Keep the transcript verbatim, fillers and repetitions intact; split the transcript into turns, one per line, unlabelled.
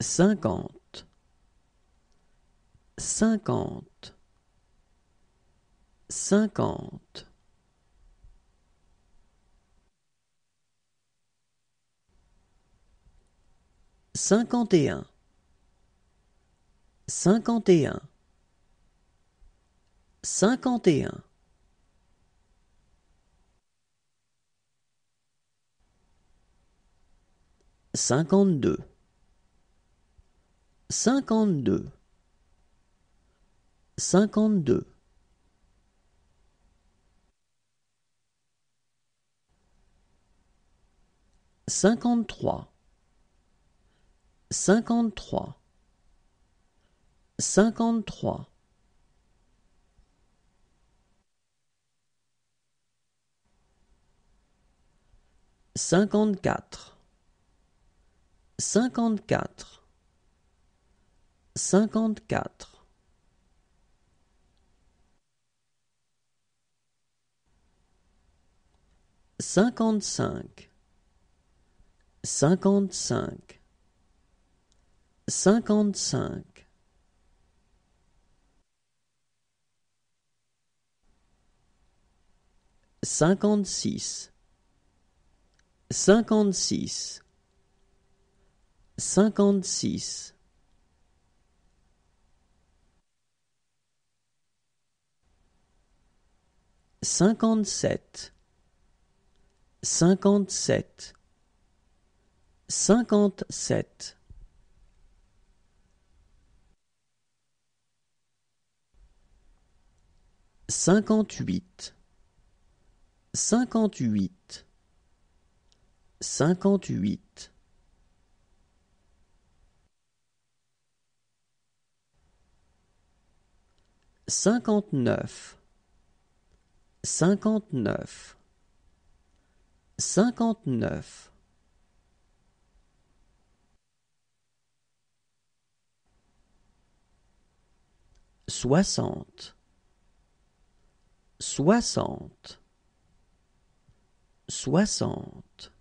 cinquante, cinquante, cinquante. Cinquante et un, cinquante et un, cinquante et un. Cinquante-deux, cinquante-deux, cinquante-deux. Cinquante-trois, cinquante-trois, cinquante-trois. Cinquante-quatre, cinquante-quatre, cinquante-quatre. Cinquante-cinq, cinquante-cinq, cinquante-cinq. Cinquante-six, cinquante-six, cinquante-six. Cinquante-sept, cinquante-sept, cinquante-sept. Cinquante-huit, cinquante-huit, cinquante-huit. Cinquante-neuf, cinquante-neuf, cinquante-neuf. Soixante, soixante, soixante.